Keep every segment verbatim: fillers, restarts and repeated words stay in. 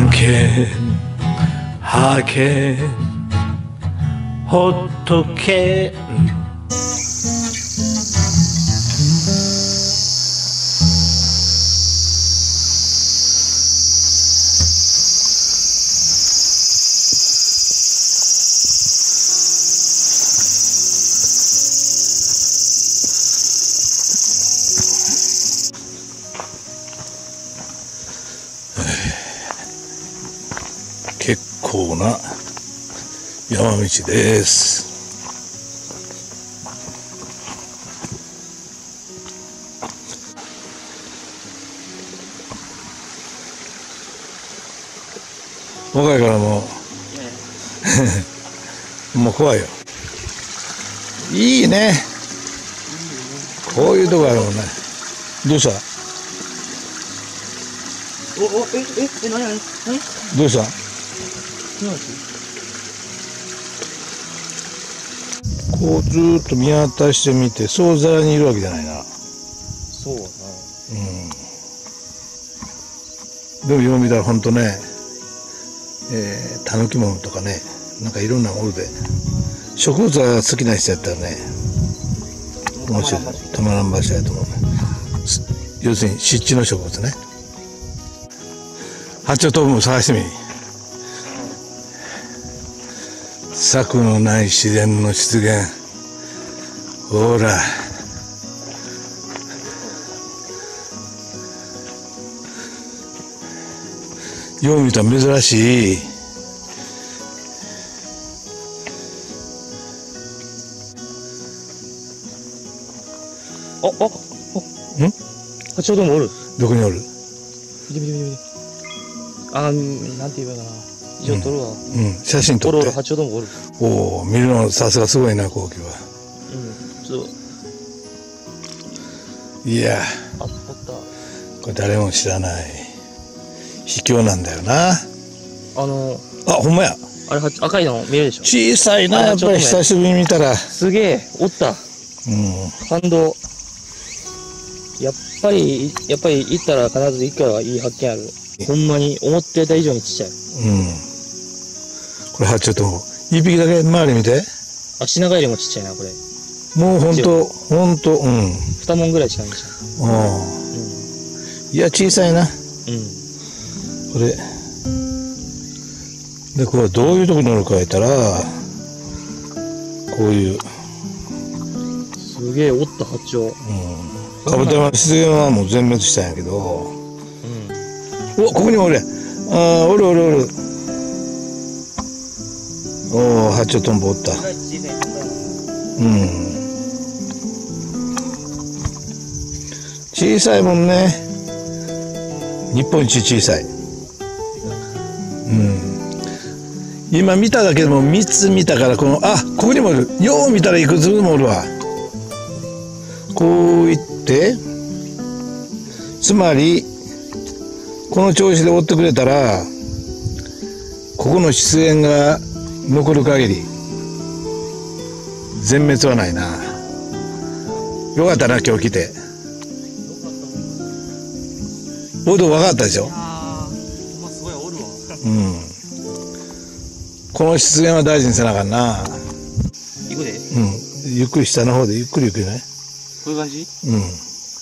はけはけほっとけ結構な山道です。若いからもうもう怖いよ。いいね、こういうとこあるもんね。どうした？ おおえええ何何何どうした？こうずーっと見渡してみて、そうざらにいるわけじゃないな。 そうだな。 うん。でもよう見たらほんとね、えー、タヌキモンとかね、なんかいろんなおるで。植物が好きな人やったらね、面白い。たまらん場所やと思う。要するに湿地の植物ね。ハチョウトウも探してみ。策のない自然の出現。ほら。よう見たら珍しい。 あ、あ、あ、 ん？ ハチョウトウもおる。 どこにおる？ 見て見て見て見て。あー、なんて言えばいいかな。一応撮るわ。 うん、うん、写真撮って。 おるおる、ハチョウトウもおる。 おお、見るのさすがすごいな、後期は。 うん、ちょっと。 いや、 あ、おった。 これ誰も知らない秘境なんだよな。 あのあ、ほんまや。 あれは赤いの見えるでしょ。 小さいな、やっぱり久しぶりに見たら。 すげえ、おった。 うん。 感動。やっぱり、やっぱり行ったら必ず一回はいい発見ある。ほんまに思ってた以上にちっちゃい。 うん。これはちょっと、一匹だけ周り見て。 あ、品川よりもちっちゃいな、これ。 もうほんと、ほんと、うん。 二問ぐらい違うんじゃん。 ああ。うん。いや、小さいな。 うん。 これ。で、これどういうとこに乗るか言ったら、こういう。 すげえ、おったハチョウ。 うん。カブト山湿原はもう全滅したんやけど。うん。お、ここにもおるやん。ああ、おるおるおる。おお、ハチョウトンボおった。うん。小さいもんね。日本一小さい。うん。今見ただけでもみっつ見たから、この、あ、ここにもおる。よう見たらいくつもおるわ。こういって、つまり、この調子で追ってくれたら、ここの湿原が残る限り、全滅はないな。よかったな、今日来て。おる、分かったでしょ。 ああ、すごいおるわ。 うん。この湿原は大事にせなあかんな。 行くで。 うん。ゆっくり下の方でゆっくり行くよね。 こういう感じ？ うん。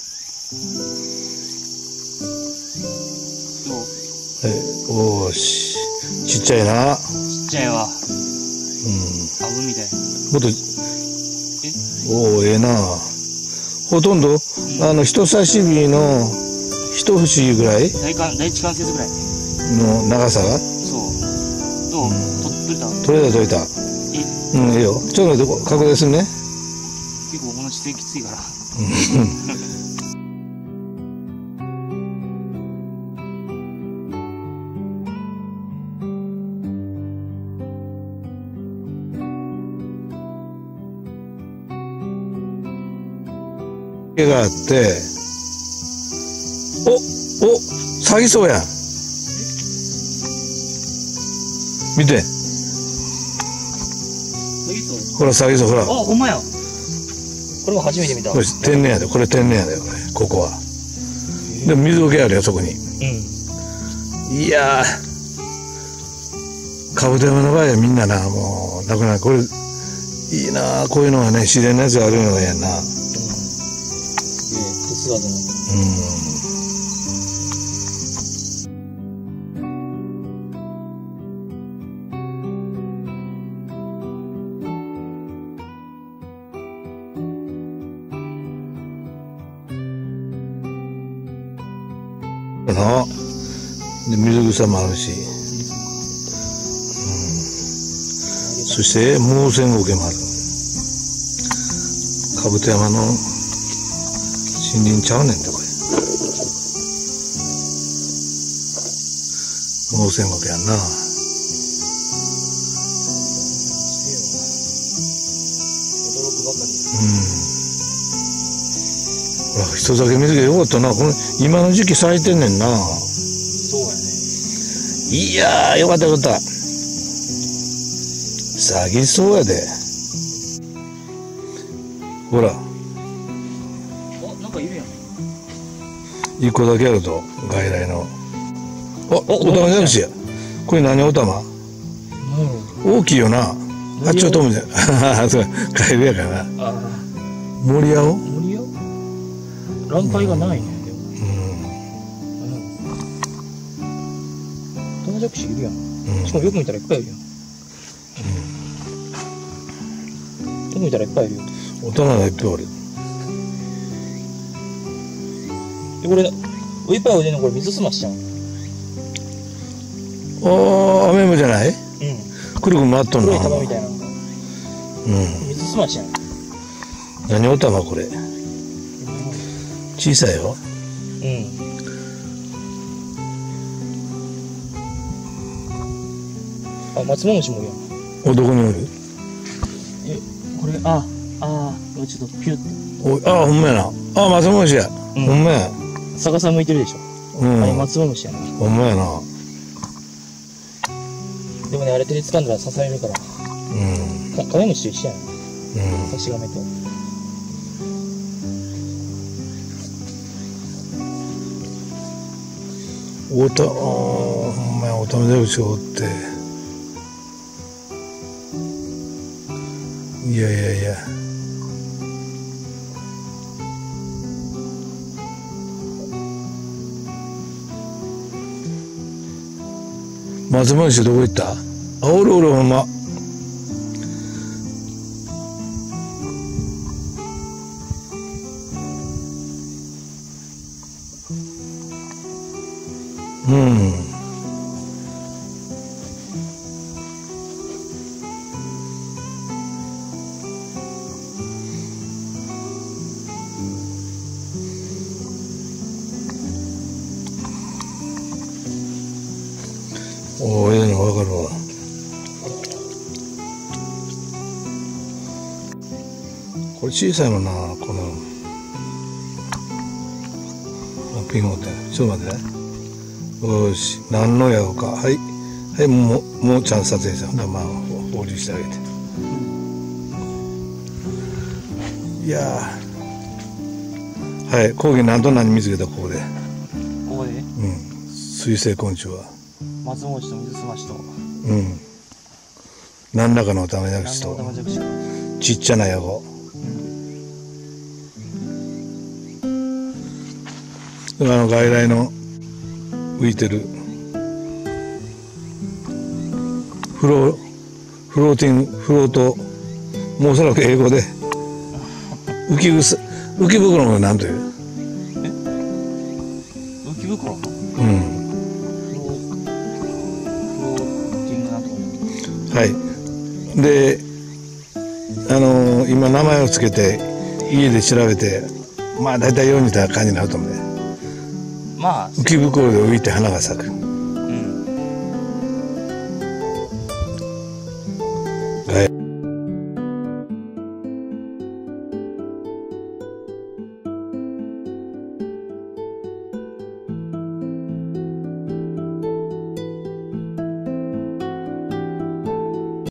どう？ はい、おーし。ちっちゃいな。 ちっちゃいわ。 うん。 アブみたい。 もっと、 え？ おー、ええな。ほとんど、うん、あの、人差し指の一節ぐらい第一関節ぐらいの長さが。 そう。どう？うん、取れた？ 取れた取れた。え？うん、いいよ。ちょっと待って、拡大するね。 結構この姿勢きついから。 があって、お、お、咲きそうやん。見て。ほら、咲きそう、ほら。 あ、ほんまや。これも初めて見た。 これ天然やで、これ天然やで、これ、ここは。でも水苔あるよ、そこに。うん。いやー、 カブト山の場合はみんなな、もう、だからこれ、いいなこういうのがね、自然なやつがあるのがやんな。うん。 すげえ、手つわずの。 うん。なで、水草もあるし。そして毛線苔もある。カブト山の森林ちゃうねんでこれ。毛線苔やんな。 驚くばかり。 うん。ほら人だけ見つけてよかったな。この今の時期咲いてんねんな。 そうやね。 いやーよかったよかった。咲きそうやで。ほら。 あ、なんかいるやん。 一個だけあると、外来の。あ、オタマジャクシや。これ何オタマ？大きいよな。あ、ちょっと見て。そう、カエルやからな。 ああ。 森青？ 森青？乱階がないね、でも。うん。オタマジャクシいるやん。しかもよく見たらいっぱいいるやん。よく見たらいっぱいいるよ。 オタマがいっぱいおる。 で、これ、いっぱいおいでんのこれ水すましちゃん。 ああ、アメムじゃない？ うん。 くるくる回っとんな。 黒い玉みたいなのが。 うん。 水すましやん。 何オタマこれ？小さいよ。 うん。あ、松本虫もいるやん。 お、どこにおる？ え、これ、あ、ああ、ちょっとピュッお、あ、ほんまやな。あ、松本や。 うんほんまや。 逆さ向いてるでしょ。 うん。 あれ松本虫やな。 ほんまやな。 でもね、あれ手で掴んだら刺されるから。 うん。 かカメムシと一緒やな。 うん。 サシガメと。 おた、あーほんまや、オタマジャクシおって。いやいやいや。松本市どこ行った？あ、おるおるほんま。うん。おお、ええの分かるわ。これ小さいのな、この。ピン持って。ちょっと待ってね。よし、何のやろうか。はい。はい、もう、もうちゃんと撮影した。まあ、放流してあげて。いやー。はい、講義何と何見つけた、ここで。 ここでうん。水生昆虫は。 松本虫と水すましと。 うん。何らかのオタマジャクシと何のオタマジャクシか。 ちっちゃなヤゴ。あの外来の浮いてるフローフローティングフロート、もうおそらく英語で浮きぐす浮き袋の何という？ え？浮き袋？ うん。 フローティングなんとか。 はい。で、あのー、今名前をつけて家で調べて、まあ大体よう似た感じになると思うね。 まあ、 浮き袋で浮いて花が咲く。